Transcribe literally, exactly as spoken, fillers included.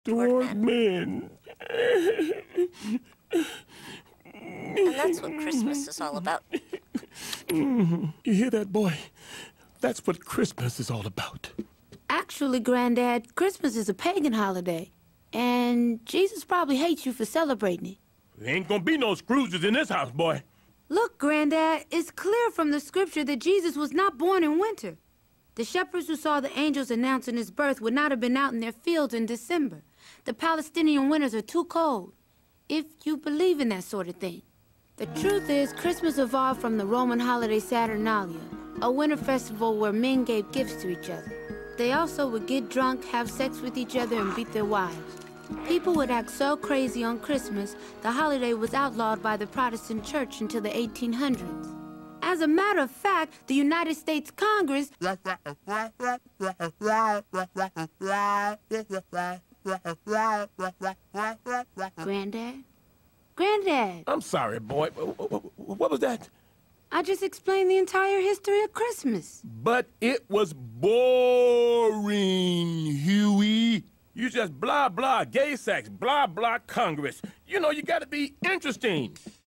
toward men. And that's what Christmas is all about. You hear that, boy? That's what Christmas is all about. Actually, Granddad, Christmas is a pagan holiday. And Jesus probably hates you for celebrating it. There ain't gonna be no Scrooges in this house, boy. Look, Granddad, it's clear from the scripture that Jesus was not born in winter. The shepherds who saw the angels announcing his birth would not have been out in their fields in December. The Palestinian winters are too cold, if you believe in that sort of thing. The truth is, Christmas evolved from the Roman holiday Saturnalia, a winter festival where men gave gifts to each other. They also would get drunk, have sex with each other, and beat their wives. People would act so crazy on Christmas, the holiday was outlawed by the Protestant Church until the eighteen hundreds. As a matter of fact, the United States Congress... Granddad? Granddad! I'm sorry, boy. What was that? I just explained the entire history of Christmas. But it was boring, Huey. You just blah, blah, gay sex, blah, blah, Congress. You know, you gotta be interesting.